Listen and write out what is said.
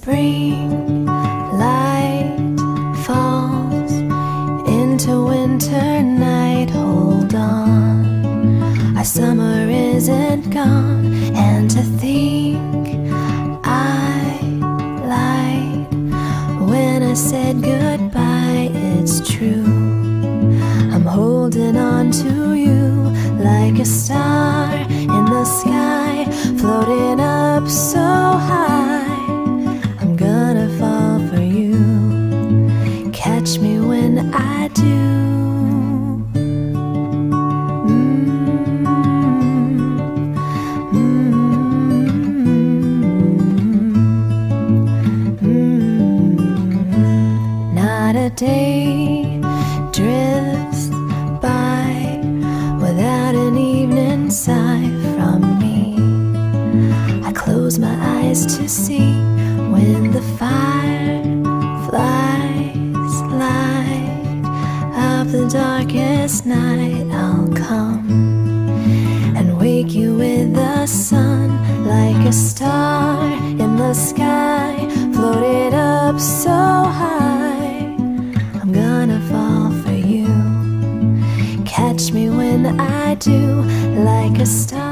spring light falls into winter night, hold on, our summer isn't gone. And to think I lied when I said goodbye, it's true. I'm holding on to you like a star in the sky, floating up so high. I'm gonna fall for you, catch me when I do. Not a day drifts by without an evening sigh from me. I close my eyes to see when the fireflies light up the darkest night. I'll come and wake you with the sun like a star in the sky, floated up so high. I'm gonna fall for you, catch me when I do, like a star.